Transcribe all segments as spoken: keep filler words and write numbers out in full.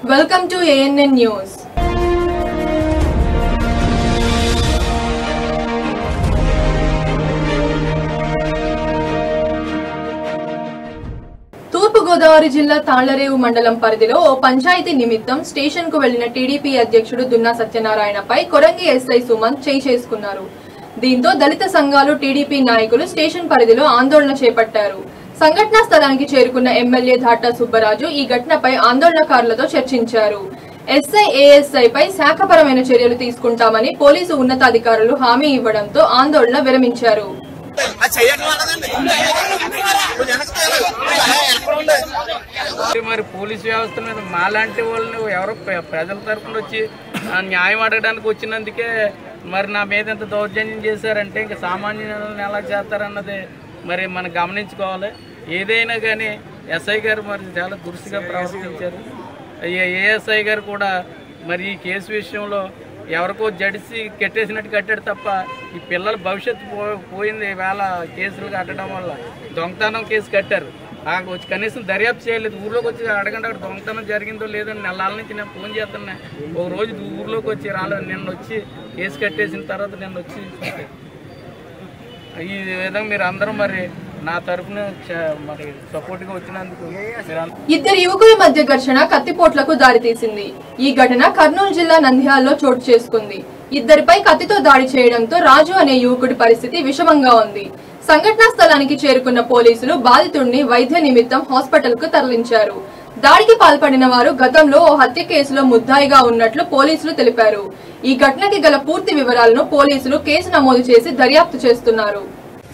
Welcome to A N N News. తూర్పు గోదావరి జిల్లా తాళ్లరేవు మండలం పరిధిలో ఓ పంచాయతీ నిమిత్తం స్టేషన్ కు వెళ్లిన టీడీపీ అధ్యక్షుడు దున్నా సత్యనారాయణపై కొరంగి ఎస్ఐ సుమంత్ చేయి చేసుకున్నారు. దీంతో దళిత సంఘాలు టీడీపీ నాయకులు స్టేషన్ పరిధిలో ఆందోళన చేపట్టారు. సంఘటనా స్థలానికి చేరుకున్న ఎమ్మెల్యే ధాటా సుబ్బరాజు ఈ ఘటనపై ఆందోళనకారులతో చర్చించారు. ఎస్ఐ ఏఎస్ఐ పై శాఖపరమైన చర్యలు తీసుకుంటామని పోలీసు ఉన్నతాధికారులు హామీ ఇవ్వడంతో ఆందోళన విరమించారు. మరి పోలీసు వ్యవస్థ మీద మాలాంటి వాళ్ళని ఎవరో ప్రజల తరఫున వచ్చి న్యాయం అడగడానికి వచ్చినందుకే మరి నా మీద ఎంత దౌర్జన్యం చేశారంటే ఇంకా సామాన్యులను ఎలా చేస్తారన్నది మరి మనం గమనించుకోవాలి. ఏదైనా కానీ ఎస్ఐ గారు మరి చాలా దురుసుగా ప్రవర్తించారు. ఏఎస్ఐ గారు కూడా మరి ఈ కేసు విషయంలో ఎవరికో జడిసి కట్టేసినట్టు కట్టాడు తప్ప ఈ పిల్లల భవిష్యత్తు పో పోయింది వేళ కేసులు కట్టడం వల్ల. దొంగతనం కేసు కట్టారు, వచ్చి కనీసం దర్యాప్తు చేయలేదు. ఊర్లోకి వచ్చి అడగండి అక్కడ దొంగతనం జరిగిందో లేదో నెలల నుంచి నేను ఫోన్ చేస్తున్నా. ఒక రోజు ఊర్లోకి వచ్చి రాలేదు, నిన్న వచ్చి కేసు కట్టేసిన తర్వాత నిన్న వచ్చి ఈ విధంగా మీరు అందరూ మరి నా తరఫున మరి సపోర్ట్ గా వచ్చినందుకు. ఇద్దరు యువకుల మధ్య ఘర్షణ కత్తిపోట్లకు దారితీసింది. ఈ ఘటన కర్నూలు జిల్లా నంద్యాలలో చోటు చేసుకుంది. ఇద్దరిపై కత్తితో దాడి చేయడంతో రాజు అనే యువకుడి పరిస్థితి విషమంగా ఉంది. సంఘటనా స్థలానికి చేరుకున్న పోలీసులు బాధితుడిని వైద్య నిమిత్తం హాస్పిటల్ కు తరలించారు. దాడికి పాల్పడిన వారు గతంలో ఓ హత్య కేసులో ముద్దాయిగా ఉన్నట్లు పోలీసులు తెలిపారు. ఈ ఘటనకి గల పూర్తి వివరాలను పోలీసులు కేసు నమోదు చేసి దర్యాప్తు చేస్తున్నారు.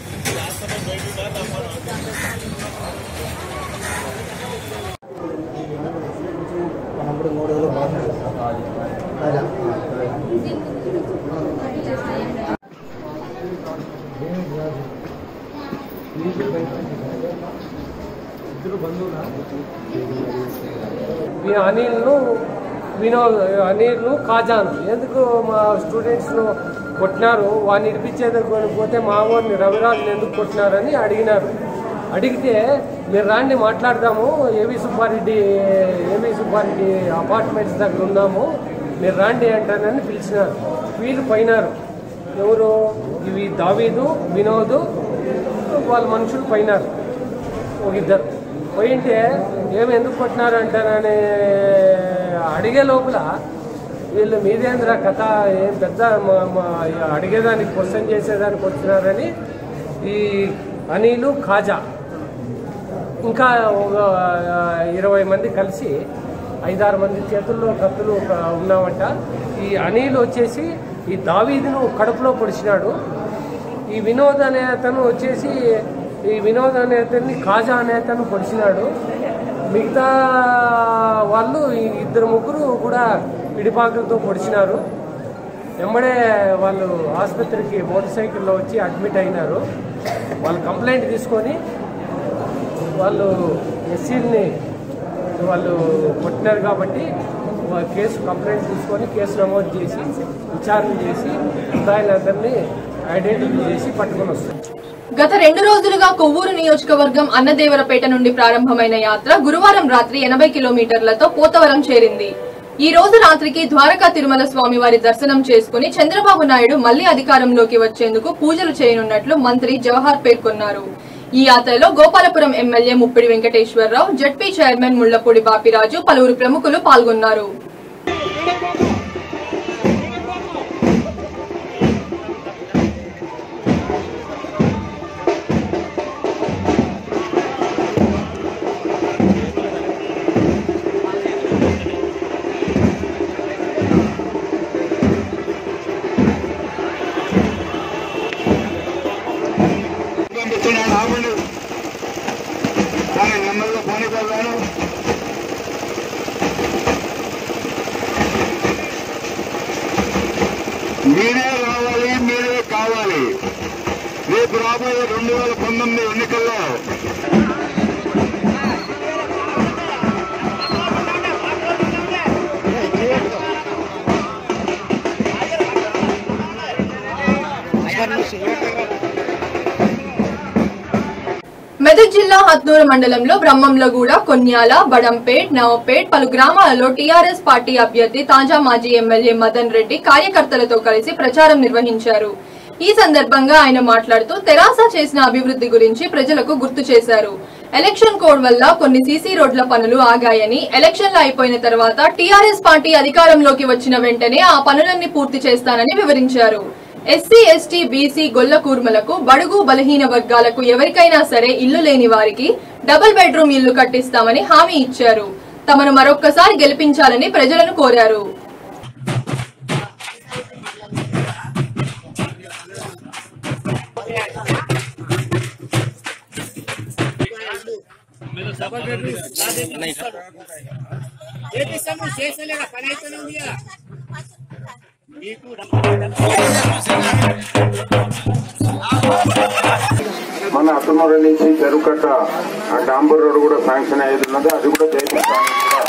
అనిల్ను వినోద్ అనిల్ను కాజాను ఎందుకు మా స్టూడెంట్స్ను కొట్టినారు, వాడిని ఇడిపించేందుకు పోతే మా ఊరిని రవిరాజుని ఎందుకు కొట్టినారని అడిగినారు. అడిగితే మీరు రాండి మాట్లాడదాము, ఏవి సుబ్బారెడ్డి ఏవి సుబ్బారెడ్డి అపార్ట్మెంట్స్ దగ్గర ఉన్నాము, మీరు రాండి అంటానని పిలిచినారు. వీళ్ళు పోయినారు. ఎవరు ఇవి దావీదు వినోదు వాళ్ళ మనుషులు పోయినారు. ఒక ఇద్దరు పోయింటే ఏమి ఎందుకు కొట్టినారు అంటారని అడిగే లోపల వీళ్ళు మీదేంద్ర కథ ఏం పెద్ద అడిగేదానికి క్వశ్చన్ చేసేదానికి వచ్చినారని ఈ అనిలు ఖాజా ఇంకా ఒక ఇరవై మంది కలిసి ఐదారు మంది చేతుల్లో కత్తులు ఉన్నామంట. ఈ అనిల్ వచ్చేసి ఈ దావీదును కడుపులో పొడిచినాడు. ఈ వినోద్ అనే అతను వచ్చేసి ఈ వినోద్ అనే అతన్ని ఖాజా అనే అతను పొడిచినాడు. మిగతా వాళ్ళు ఈ ఇద్దరు ముగ్గురు కూడా పిడిపాకులతో పొడిచినారు. వెంబడే వాళ్ళు ఆసుపత్రికి మోటార్ సైకిల్లో వచ్చి అడ్మిట్ అయినారు. వాళ్ళు కంప్లైంట్ తీసుకొని వాళ్ళు ఎస్సీని వాళ్ళు కొట్టినారు కాబట్టి కేసు కంప్లైంట్ తీసుకొని కేసు నమోదు చేసి విచారణ చేసి ముద్దాయిలందరినీ ఐడెంటిఫై చేసి పట్టుకొని వస్తారు. గత రెండు రోజులుగా కొవ్వూరు నియోజకవర్గం అన్నదేవరపేట నుండి ప్రారంభమైన యాత్ర గురువారం రాత్రి ఎనభై కిలోమీటర్లతో పోతవరం చేరింది. ఈ రోజు రాత్రికి ద్వారకా తిరుమల స్వామి వారి దర్శనం చేసుకుని చంద్రబాబు నాయుడు మళ్లీ అధికారంలోకి వచ్చేందుకు పూజలు చేయనున్నట్లు మంత్రి జవహర్ పేర్కొన్నారు. ఈ యాత్రలో Gopalapuram MLA Muppidi Venkateswararao, ZP chairman Mullapudi Bapiraju, పలువురు ప్రముఖులు పాల్గొన్నారు. మీరే రావాలి, మీరే కావాలి. రేపు రాబోయే రెండు వేల పంతొమ్మిది ఎన్నికల్లో మెదక్ జిల్లా హత్నూరు మండలంలో బ్రహ్మంలగూడ, కొన్యాల, బడంపేట్, నవపేట్ పలు గ్రామాలలో టీఆర్ఎస్ పార్టీ అభ్యర్థి తాజా మాజీ ఎమ్మెల్యే మదన్ రెడ్డి కార్యకర్తలతో కలిసి ప్రచారం నిర్వహించారు. ఈ సందర్భంగా ఆయన మాట్లాడుతూ తెరాస చేసిన అభివృద్ధి గురించి ప్రజలకు గుర్తు చేశారు. ఎలక్షన్ కోడ్ వల్ల కొన్ని సీసీ రోడ్ల పనులు ఆగాయని, ఎలక్షన్లు అయిపోయిన తర్వాత టీఆర్ఎస్ పార్టీ అధికారంలోకి వచ్చిన వెంటనే ఆ పనులన్నీ పూర్తి చేస్తానని వివరించారు. ఎస్సీ, ఎస్టీ, బీసీ, గొల్ల కూర్మలకు, బడుగు బలహీన వర్గాలకు ఎవరికైనా సరే ఇల్లు లేని వారికి డబుల్ బెడ్రూమ్ ఇల్లు కట్టిస్తామని హామీ ఇచ్చారు. తమను మరొక్కసారి గెలిపించాలని ప్రజలను కోరారు. మన అత్తమూరు నుంచి చెరుకట్ట ఆ డాంబర్ రోడ్ కూడా శాంక్షన్ అయ్యేది ఉన్నది, అది కూడా చేపిస్తాను.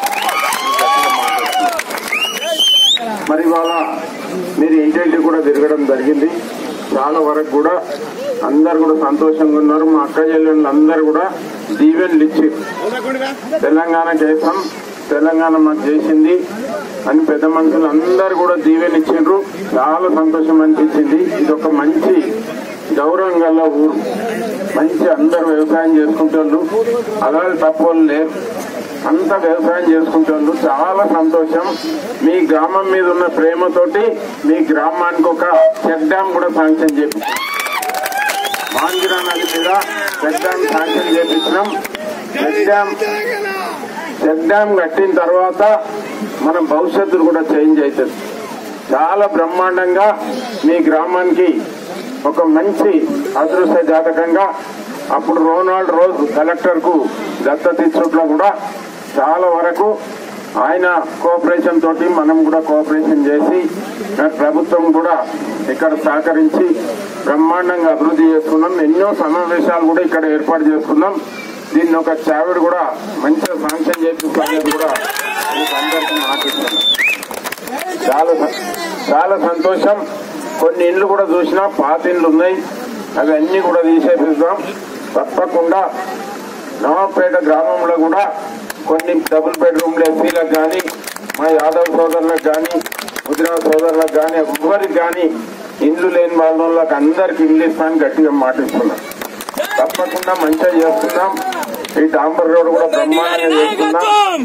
మరి ఇవాళ మీరు ఇంటింటి కూడా తిరగడం జరిగింది. చాలా వరకు కూడా అందరు కూడా సంతోషంగా ఉన్నారు. మా అక్క చెల్లెళ్ళు అందరు కూడా దీవెనలు ఇచ్చి తెలంగాణ చేసాం, తెలంగాణ మాకు చేసింది అని పెద్ద మనుషులు అందరు కూడా దీవెన ఇచ్చిండ్రు. చాలా సంతోషం అనిపించింది. ఇది ఒక మంచి గౌరవం గల ఊరు, మంచి అందరు వ్యవసాయం చేసుకుంటారు, అలాగే తక్కువలు లేరు, అంతా వ్యవసాయం చేసుకుంటారు. చాలా సంతోషం. మీ గ్రామం మీద ఉన్న ప్రేమతోటి మీ గ్రామానికి ఒక చెక్ డ్యామ్ కూడా శాంక్షన్ చేపించాం. మాంజిరా నది మీద చెక్ డ్యామ్ శాంక్షన్ చేపించినాం. చెక్ డ్యామ్ చెక్ డ్యామ్ కట్టిన తర్వాత మన భవిష్యత్తు కూడా చేంజ్ అవుతుంది. చాలా బ్రహ్మాండంగా మీ గ్రామానికి ఒక మంచి అదృష్ట జాతకంగా అప్పుడు రోనాల్డ్ రోజ్ కలెక్టర్ కు దత్తత ఇచ్చుట్లో కూడా చాలా వరకు ఆయన కోఆపరేషన్ తోటి మనం కూడా కోఆపరేషన్ చేసి ప్రభుత్వం కూడా ఇక్కడ సహకరించి బ్రహ్మాండంగా అభివృద్ధి చేసుకున్నాం. ఎన్నో సమావేశాలు కూడా ఇక్కడ ఏర్పాటు చేసుకున్నాం. దీన్ని ఒక చావిడి కూడా మంచిగా శాంక్షన్ చేపిస్తామనేది కూడా మీకు అందరికీ ఆశిస్తున్నాం. చాలా చాలా సంతోషం. కొన్ని ఇండ్లు కూడా చూసినా పాత ఇండ్లు ఉన్నాయి, అవి అన్ని కూడా తీసేపిస్తాం. తప్పకుండా నవాపేట గ్రామంలో కూడా కొన్ని డబుల్ బెడ్రూమ్లు ఎస్సీలకు కానీ, మా యాదవ్ సోదరులకు కానీ, ముద్రా సోదరులకు కానీ, ఎవరికి కానీ ఇండ్లు లేని వాళ్ళకి అందరికి ఇల్లు ఇస్తామని గట్టిగా మాటిస్తున్నాం. తప్పకుండా మంచిగా చేస్తున్నాం. ఈ డాంబర్ రోడ్ కూడా బ్రహ్మాండంగా చేస్తున్నాం.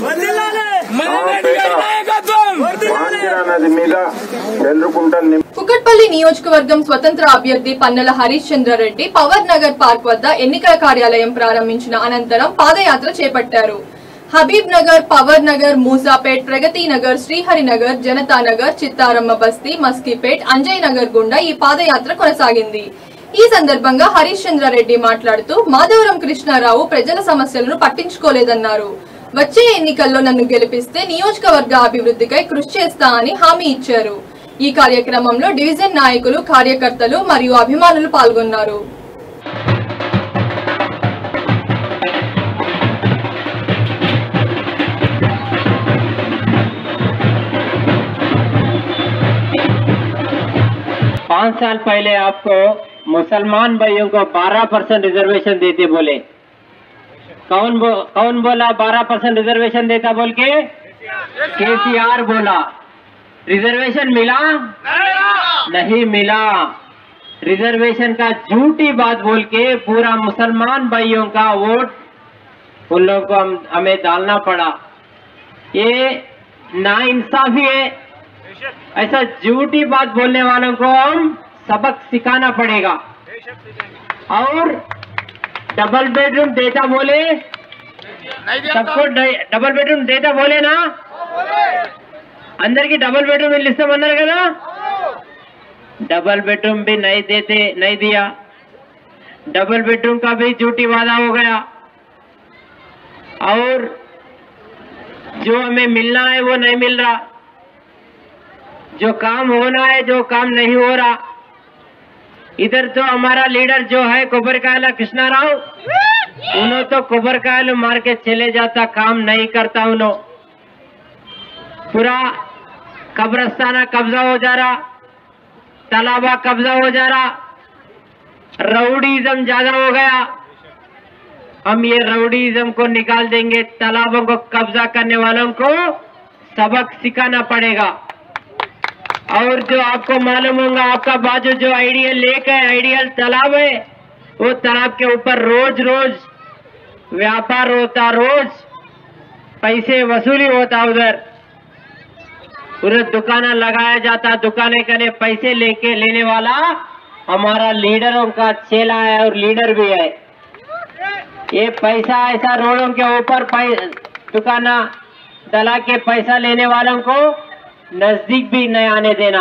మాంజిరా నది మీద చెల్లుకుంటా. కుకట్పల్లి నియోజకవర్గం స్వతంత్ర అభ్యర్థి పన్నెల హరీష్ చంద్రారెడ్డి పవర్ నగర్ పార్క్ వద్ద ఎన్నికల కార్యాలయం ప్రారంభించిన అనంతరం పాదయాత్ర చేపట్టారు. హబీబ్ నగర్, పవర్ నగర్, మూసాపేట్, ప్రగతి నగర్, శ్రీహరి నగర్, జనతా నగర్, చిత్తారమ్మ బస్తీ, మస్కీపేట్, అంజయ్ నగర్ గుండా ఈ పాదయాత్ర కొనసాగింది. ఈ సందర్భంగా హరీష్ చంద్రారెడ్డి మాట్లాడుతూ మాధవరం కృష్ణారావు ప్రజల సమస్యలను పట్టించుకోలేదన్నారు. వచ్చే ఎన్నికల్లో నన్ను గెలిపిస్తే నియోజకవర్గ అభివృద్ధికై కృషి చేస్తా అని హామీ ఇచ్చారు. ఈ కార్యక్రమంలో డివిజన్ నాయకులు, కార్యకర్తలు మరియు అభిమానులు పాల్గొన్నారు. पांच साल पहले आपको मुसलमान भाइयों को बारह परसेंट रिजर्वेशन देते बोले, कौन बो, कौन बोला बारह परसेंट रिजर्वेशन देता बोल के? केसीआर बोला। रिजर्वेशन मिला? नहीं मिला। रिजर्वेशन का झूठी बात बोल के पूरा मुसलमान भाइयों का वोट उन लोगों को हम, हमें डालना पड़ा। ये नाइंसाफी है। ऐसा झूठी बात बोलने वालों को हम सबक सिखाना पड़ेगा। और डबल बेडरूम देता बोले, सबको डबल बेडरूम देता बोले ना, अंदर की डबल बेडरूम लिस्ट बना కదా, डबल बेडरूम भी नहीं देते, नहीं दिया। डबल बेडरूम का भी झूठी वादा हो गया। और जो हमें मिलना है वो नहीं मिल रहा, जो काम होना है जो काम नहीं हो रहा। इधर तो हमारा लीडर जो है कोबरकायला कृष्णा राव, उन्होंने तो कोबरकायला मार के चले जाता, काम नहीं करता। उन्होंने पूरा कब्रस्ताना कब्जा हो जा रहा, तालाबा कब्जा हो जा रहा, राउडीजम ज्यादा हो गया। हम ये राउडीज़म को निकाल देंगे, तालाबों को कब्जा करने वालों को सबक सिखाना पड़ेगा। और जो आपको मालूम होगा, आपका बाजू जो आइडियल लेक है, आइडियल तालाब है, वो तालाब के ऊपर रोज रोज व्यापार होता, रोज पैसे वसूली होता। उधर उधर दुकाना लगाया जाता, दुकानें करने पैसे लेके लेने वाला हमारा लीडरों का चेला है और लीडर भी है। ये पैसा ऐसा रोडों के ऊपर दुकाना डला के पैसा लेने वालों को नजदीक भी नहीं आने देना।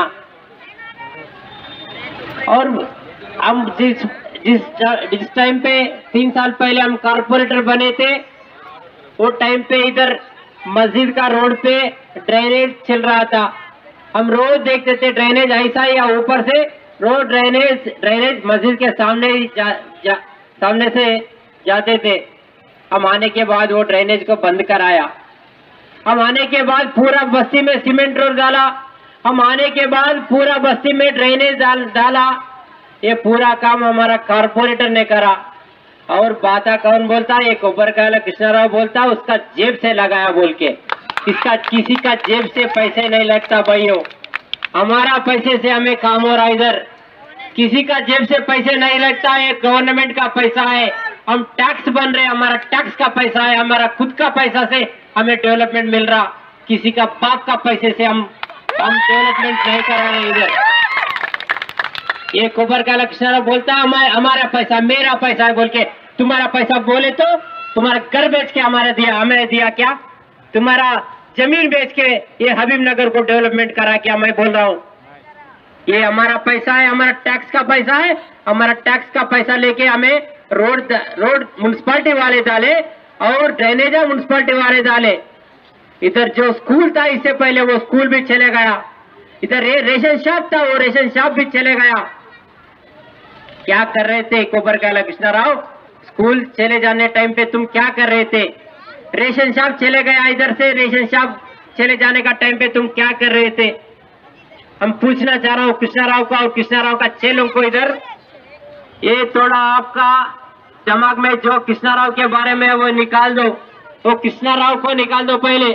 और हम जिस जिस जिस टाइम पे तीन साल पहले हम कारपोरेटर बने थे, वो टाइम पे इधर मस्जिद का रोड पे ड्रेनेज चल रहा था। हम रोज देखते थे ड्रेनेज ऐसा या ऊपर से रोड ड्रेनेज ड्रेनेज मस्जिद के सामने ही जा, जा, सामने से जाते थे। हम आने के बाद वो ड्रेनेज को बंद कराया। हम आने के बाद पूरा बस्ती में सीमेंट रोड डाला। हम आने के बाद पूरा बस्ती में ड्रेनेज डाल, डाला। ये पूरा काम हमारा कारपोरेटर ने करा। और बाता कौन बोलता? ये कोपरकाला कृष्णाराव बोलता, उसका जेब से लगाया बोल के। इसका किसी का जेब से पैसे नहीं लगता भाइयों, हमारा पैसे से हमें काम हो रहा। इधर किसी का जेब से पैसे नहीं लगता, ये गवर्नमेंट का पैसा है। हम टैक्स बन रहे, हमारा टैक्स का पैसा है, हमारा खुद का पैसा से हमें डेवलपमेंट मिल रहा। किसी का बाप का पैसे से हम हम डेवलपमेंट नहीं करा रहे। इधर ये कोपरकाला कृष्णाराव बोलता है हमारा पैसा, मेरा पैसा है बोल के। तुम्हारा पैसा बोले तो तुम्हारा घर बेच के हमारे दिया, हमें दिया क्या? तुम्हारा जमीन बेच के ये हबीब नगर को डेवलपमेंट करा क्या? मैं बोल रहा हूँ ये हमारा पैसा है, हमारा टैक्स का पैसा है। हमारा टैक्स का पैसा लेके हमें रोड रोड म्युनिसिपालिटी वाले डाले और ड्रेनेज म्युनिसिपालिटी वाले डाले। इधर जो स्कूल था इससे पहले वो स्कूल भी चले गया। इधर रे, रेशन शॉप था, वो रेशन शॉप भी चले गया। क्या कर रहे थे कोपरकाला कृष्णाराव? स्कूल चले जाने टाइम पे तुम क्या कर रहे थे? रेशन शॉप चले गया, इधर से रेशन शॉप चले जाने का टाइम पे तुम क्या कर रहे थे? हम पूछना चाह रहा हूँ कृष्णाराव का और कृष्णाराव का चेलों को। इधर ये थोड़ा आपका दिमाग में जो कृष्णाराव के बारे में वो निकाल दो, वो कृष्णाराव को निकाल दो। पहले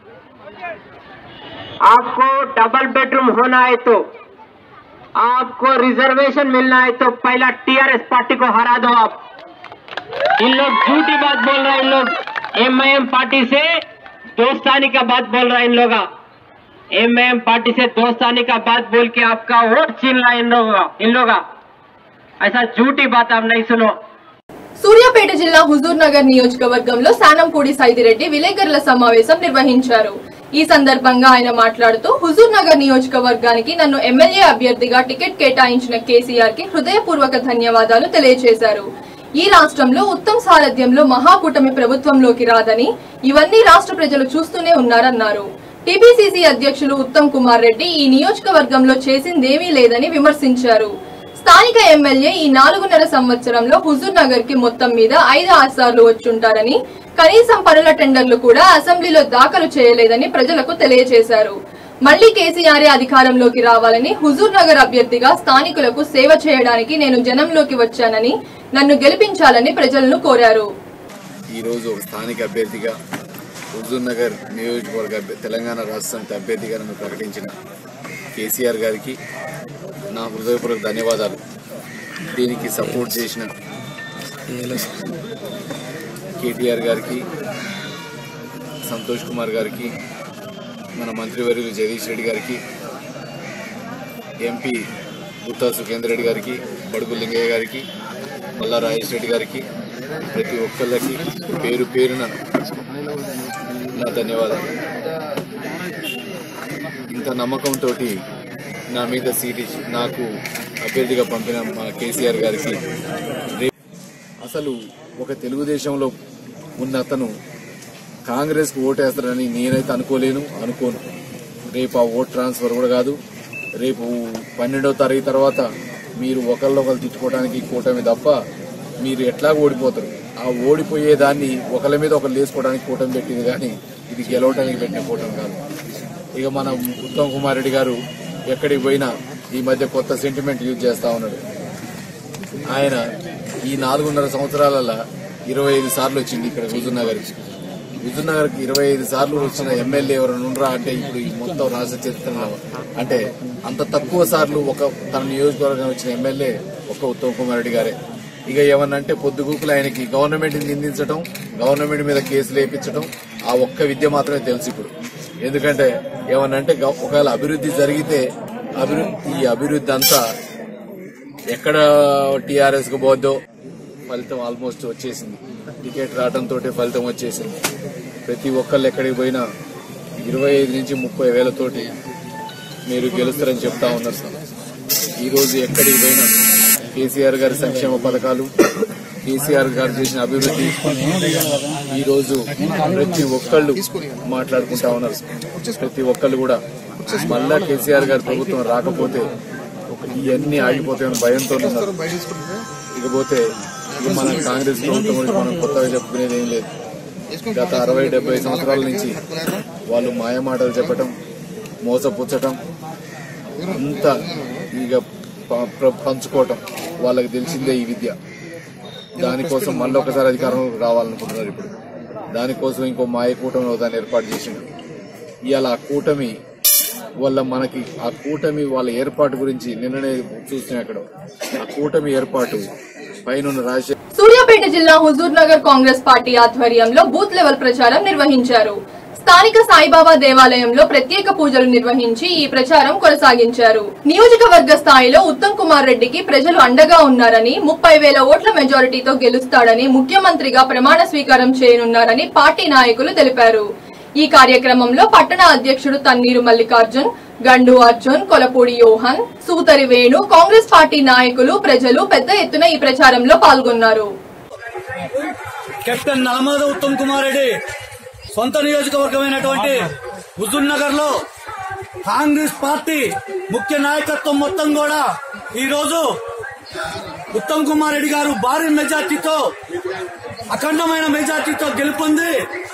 आपको डबल बेडरूम होना है तो, आपको रिजर्वेशन मिलना है तो पहला टीआरएस पार्टी को हरा दो। आप इन लोग झूठी बात बोल रहे हैं। इन लोग एमआईएम पार्टी से दोस्तानी का बात बोल रहा है। इन लोग एमआईएम पार्टी से दोस्तानी का बात बोल के आपका वोट छीन रहा है इन लोगों इन लोग ऐसा झूठी बात आप नहीं सुनो। సూర్యాపేట జిల్లా హుజూర్ నగర్ నియోజకవర్గంలో శానంపూడి సైదిరెడ్డి విలేకరుల సమావేశం నిర్వహించారు. ఈ సందర్భంగా ఆయన మాట్లాడుతూ హుజూర్ నగర్ నియోజకవర్గానికి నన్ను ఎమ్మెల్యే అభ్యర్థిగా టికెట్ కేటాయించిన కేసీఆర్ కి హృదయపూర్వక ధన్యవాదాలు తెలియజేశారు. ఈ రాష్ట్రంలో ఉత్తమ్ సారథ్యంలో మహాకూటమి ప్రభుత్వంలోకి రాదని ఇవన్నీ రాష్ట్ర ప్రజలు చూస్తూనే ఉన్నారన్నారు. టీపీసీసీ అధ్యక్షులు ఉత్తమ్ కుమార్ రెడ్డి ఈ నియోజకవర్గంలో చేసిందేమీ లేదని విమర్శించారు. స్థానిక ఎమ్మెల్యే ఈ నాలుగున్నర సంవత్సరంలో హుజూర్ నగర్ కి మొత్తం మీద ఐదు ఆసార్లు వచ్చుంటారని, కనీసం పనుల టెండర్లు కూడా అసెంబ్లీలో దాఖలు చేయలేదని ప్రజలకు తెలియజేశారు. మళ్లీ కేసీఆర్ అధికారంలోకి రావాలని, హుజూర్ నగర్ అభ్యర్థిగా స్థానికులకు సేవ చేయడానికి నేను జనంలోకి వచ్చానని, నన్ను గెలిపించాలని ప్రజలను కోరారు. ఈ రోజు స్థానిక అభ్యర్థిగా హుజూర్ నగర్ నియోజకవర్గ తెలంగాణ రాష్ట్ర సమితి అభ్యర్థిగా నన్ను ప్రకటించిన కేసీఆర్ గారికి నా హృదయపూర్వక ధన్యవాదాలు. దీనికి సపోర్ట్ చేసిన కేటీఆర్ గారికి, సంతోష్ కుమార్ గారికి, మన మంత్రివర్యులు జగదీష్ రెడ్డి గారికి, ఎంపీ గుత్తా సుఖేందర్ రెడ్డి గారికి, బడుగు లింగయ్య గారికి, మల్లా రాజేష్ రెడ్డి గారికి, ప్రతి ఒక్కళ్ళకి పేరు పేరున నా ధన్యవాదాలు. ఇంత నమ్మకంతో నా మీద సీట్ ఇచ్చి నాకు అభ్యర్థిగా పంపిన మా కేసీఆర్ గారికి, అసలు ఒక తెలుగుదేశంలో ఉన్న అతను కాంగ్రెస్కు ఓటేస్తారని నేనైతే అనుకోలేను, అనుకోను. రేపు ఆ ఓట్ ట్రాన్స్ఫర్ కూడా కాదు. రేపు పన్నెండవ తారీఖు తర్వాత మీరు ఒకళ్ళొకరు తిట్టుకోవడానికి కూటమి తప్ప మీరు ఎట్లా ఓడిపోతారు. ఆ ఓడిపోయేదాన్ని ఒకళ్ళ మీద ఒకరు లేసుకోవడానికి కూటమి పెట్టింది కానీ ఇది గెలవడానికి పెట్టిన కూటమి కాదు. ఇక మన ఉత్తమ్ కుమార్ రెడ్డి గారు ఎక్కడికి పోయినా ఈ మధ్య కొత్త సెంటిమెంట్ యూజ్ చేస్తా ఉన్నాడు. ఆయన ఈ నాలుగున్నర సంవత్సరాలలో ఇరవై ఐదు సార్లు వచ్చింది ఇక్కడ హుజూర్ నగర్కి. హుజూర్ నగర్కి ఇరవై ఐదు సార్లు వచ్చిన ఎమ్మెల్యే ఎవరైనా ఉండరా అంటే ఇప్పుడు ఈ మొత్తం రాష్ట్ర చరిత్రలో అంటే అంత తక్కువ సార్లు ఒక తన నియోజకవర్గం వచ్చిన ఎమ్మెల్యే ఒక ఉత్తమ్ కుమార్ రెడ్డి గారే. ఇక ఏమన్నంటే పొద్దుగూకులు ఆయనకి గవర్నమెంట్ నిందించడం, గవర్నమెంట్ మీద కేసులు వేయించడం, ఆ ఒక్క విద్య మాత్రమే తెలుసు ఇప్పుడు. ఎందుకంటే ఏమన్నంటే ఒకవేళ అభివృద్ధి జరిగితే అభివృద్ధి ఈ అభివృద్ధి అంతా ఎక్కడ టీఆర్ఎస్ కు పోద్దో ఫలితం ఆల్మోస్ట్ వచ్చేసింది. టికెట్ రావడంతో ఫలితం వచ్చేసింది. ప్రతి ఒక్కళ్ళు ఎక్కడికి పోయినా ఇరవై ఐదు నుంచి ముప్పై వేలతోటి మీరు గెలుస్తారని చెప్తా ఉన్నారు సార్. ఈ రోజు ఎక్కడికి పోయినా కేసీఆర్ గారి సంక్షేమ పథకాలు, కేసీఆర్ గారు చేసిన అభివృద్ధి ఈ రోజు ప్రతి ఒక్కళ్ళు మాట్లాడుకుంటా ఉన్నారు. ప్రతి ఒక్కళ్ళు కూడా మళ్ళా కేసీఆర్ గారి ప్రభుత్వం రాకపోతే ఇవన్నీ ఆగిపోతాయని భయంతో ఉన్నారు. ఇకపోతే మన కాంగ్రెస్ ప్రభుత్వం గురించి మనం కొత్తగా చెప్పుకునేది ఏం లేదు. గత అరవై డెబ్బై సంవత్సరాల నుంచి వాళ్ళు మాయమాటలు చెప్పటం, మోసపుచ్చటం, అంతా ఇక పంచుకోవటం వాళ్ళకి తెలిసిందే ఈ విద్య. దానికోసం మళ్ళీ ఒకసారి అధికారంలోకి రావాలనుకుంటున్నారు. ఇప్పుడు దానికోసం ఇంకో మాయ కూటమి దాన్ని ఏర్పాటు చేసింది. ఇవాళ ఆ కూటమి వల్ల మనకి ఆ కూటమి వాళ్ళ ఏర్పాటు గురించి నిన్ననే చూస్తున్నాం. అక్కడ ఆ కూటమి ఏర్పాటు పైన రాజశేఖర్. సూర్యాపేట జిల్లా హుజూర్ నగర్ కాంగ్రెస్ పార్టీ ఆధ్వర్యంలో బూత్ లెవెల్ ప్రచారం నిర్వహించారు. స్థానిక సాయిబాబా దేవాలయంలో ప్రత్యేక పూజలు నిర్వహించి ఈ ప్రచారం కొనసాగించారు. నియోజకవర్గ స్థాయిలో ఉత్తమ్ కుమార్ రెడ్డికి ప్రజలు అండగా ఉన్నారని, ముప్పై వేల ఓట్ల మెజారిటీతో గెలుస్తాడని, ముఖ్యమంత్రిగా ప్రమాణ స్వీకారం చేయనున్నారని పార్టీ నాయకులు తెలిపారు. ఈ కార్యక్రమంలో పట్టణ అధ్యక్షుడు తన్నీరు మల్లికార్జున్, గండు అర్జున్, కొలపూడి యోహన్, సూతరి వేణు, కాంగ్రెస్ పార్టీ నాయకులు, ప్రజలు పెద్ద ఎత్తున ఈ ప్రచారంలో పాల్గొన్నారు. కెప్టెన్ నల్లమద ఉత్తమ్ కుమార్ రెడ్డి సొంత నియోజకవర్గమైనటువంటి హుజూర్ నగర్ లో కాంగ్రెస్ పార్టీ ముఖ్య నాయకత్వం మొత్తం కూడా ఈ రోజు ఉత్తమ్ కుమార్ రెడ్డి గారు భారీ మెజార్టీతో, అఖండమైన మెజార్టీతో గెలుపొంది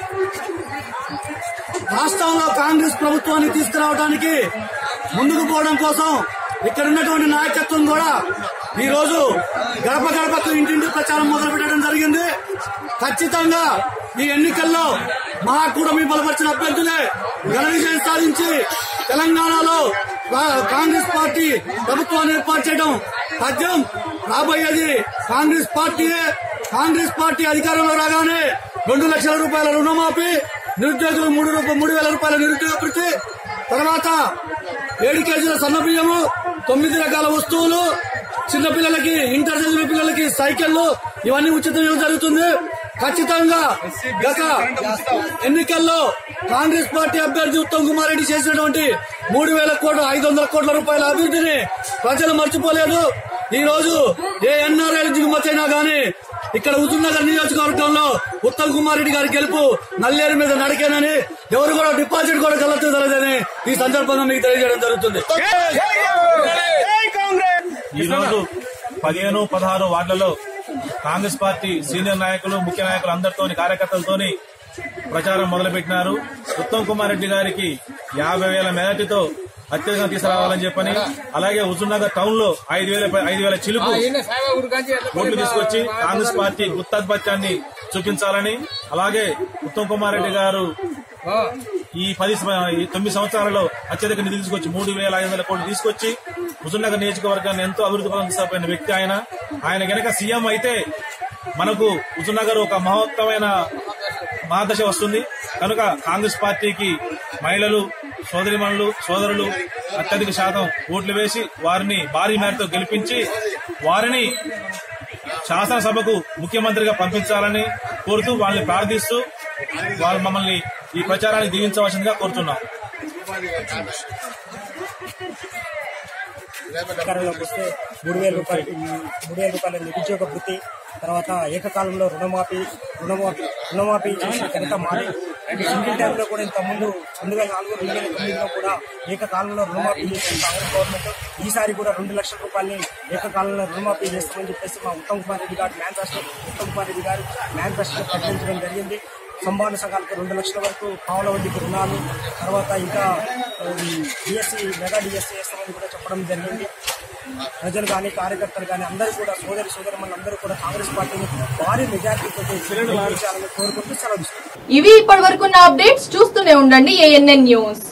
రాష్ట్రంలో కాంగ్రెస్ ప్రభుత్వాన్ని తీసుకురావడానికి ముందుకు పోవడం కోసం ఇక్కడ ఉన్నటువంటి నాయకత్వం కూడా ఈ రోజు గడప గడపకు ఇంటింటి ప్రచారం మొదలు పెట్టడం జరిగింది. ఖచ్చితంగా ఈ ఎన్నికల్లో మహాకూటమి బలపరిచిన అభ్యర్థులే ఘన విజయం సాధించి తెలంగాణలో కాంగ్రెస్ పార్టీ ప్రభుత్వాన్ని ఏర్పాటు చేయడం సాధ్యం. రాబోయేది కాంగ్రెస్ పార్టీయే. కాంగ్రెస్ పార్టీ అధికారంలో రాగానే రెండు లక్షల రూపాయల రుణమాఫీ, నిరుద్యోగులు మూడు రూపాయలు మూడు వేల రూపాయల నిరుద్యోగ వృత్తి, తర్వాత ఏడు కేజీల సన్న బియ్యము, తొమ్మిది రకాల వస్తువులు, చిన్నపిల్లలకి ఇంటర్ చదివిన పిల్లలకి సైకిళ్లు, ఇవన్నీ ఉచితంగా జరుగుతుంది. ఖచ్చితంగా గత ఎన్నికల్లో కాంగ్రెస్ పార్టీ అభ్యర్థి ఉత్తమ్ కుమార్ రెడ్డి చేసినటువంటి మూడు వేల కోట్ల ఐదు వందల కోట్ల రూపాయల అభివృద్ధిని ప్రజలు మర్చిపోలేదు. ఈ రోజు ఏ ఎన్ఆర్ఐ దిగుమతైనా గానీ ఇక్కడ హుజూర్ నగర్ నియోజకవర్గంలో ఉత్తమ్ కుమార్ రెడ్డి గారి గెలుపు నల్లేరు మీద నడికేనని, ఎవరు కూడా డిపాజిట్ కూడా కలగలేదని ఈ సందర్భంగా మీకు తెలియజేయడం జరుగుతుంది. ఈ రోజు పదిహేను పదహారు వార్డులలో కాంగ్రెస్ పార్టీ సీనియర్ నాయకులు, ముఖ్య నాయకులు అందరితోని, కార్యకర్తలతోని ప్రచారం మొదలుపెట్టినారు. ఉత్తమ్ కుమార్ రెడ్డి గారికి యాభై వేల మెజార్టీతో అత్యధికంగా తీసుకురావాలని చెప్పని, అలాగే హుజూర్ నగర్ టౌన్ లో ఐదు వేల ఐదు వేల చిలుపు ఓట్లు తీసుకొచ్చి కాంగ్రెస్ పార్టీ గుత్తాధిపత్యాన్ని చూపించాలని, అలాగే ఉత్తమ్ కుమార్ రెడ్డి గారు ఈ పది తొమ్మిది సంవత్సరాలలో అత్యధిక నిధులు తీసుకొచ్చి మూడు వేల ఐదు వందల కోట్లు తీసుకొచ్చి హుజూర్ నగర్ నియోజకవర్గాన్ని ఎంతో అభివృద్ధి పథకం తీసుకుపోయిన వ్యక్తి ఆయన. ఆయన గనక సీఎం అయితే మనకు హుజూర్ నగర్ ఒక మహత్తమైన మహాదశ వస్తుంది. కనుక కాంగ్రెస్ పార్టీకి మహిళలు, సోదరిమణులు, సోదరులు అత్యధిక శాతం ఓట్లు వేసి వారిని భారీ మేరతో గెలిపించి వారిని శాసనసభకు ముఖ్యమంత్రిగా పంపించాలని కోరుతూ వాళ్ళని ప్రార్థిస్తూ వారు మమ్మల్ని ఈ ప్రచారాన్ని దీవించవలసిందిగా కోరుతున్నాం. అధికారంలోకి వస్తే మూడు వేల రూపాయలు మూడు వేల రూపాయల నిరుద్యోగ వృత్తి, తర్వాత ఏకకాలంలో రుణమాఫీ రుణమాఫీ రుణమాఫీ చేసిన ఘనత మాది. సింగిల్ టైంలో కూడా ఇంత ముందు రెండు వేల నాలుగు రెండు వేల తొమ్మిదిలో కూడా ఏకకాలంలో రుణమాఫీ చేసిన కాంగ్రెస్ గవర్నమెంట్ ఈసారి కూడా రెండు లక్షల రూపాయలని ఏకకాలంలో రుణమాఫీ చేస్తామని చెప్పేసి మా ఉత్తమ్ కుమార్ రెడ్డి గారు మేనిఫెస్టో ఉత్తమ్ కుమార్ రెడ్డి గారు మేనిఫెస్టో ప్రకటించడం జరిగింది. సంభావన సంఘాలకు రెండు లక్షల వరకు పావుల వడ్డీకి రుణాలు, తర్వాత ఇంకా డిఎస్సీ మెగా డిఎస్సీ చేస్తామని కూడా చెప్పడం జరిగింది. ప్రజలు కానీ కార్యకర్తలు కానీ అందరూ కూడా సోదరి సోదరులు అందరూ కూడా కాంగ్రెస్ పార్టీని భారీ మెజార్టీతో గెలిపించాలని కోరుకుంటూ సెలవు. ఇవి ఇప్పటి వరకున్న అప్డేట్స్. చూస్తూనే ఉండండి ఏఎన్ఎన్ న్యూస్.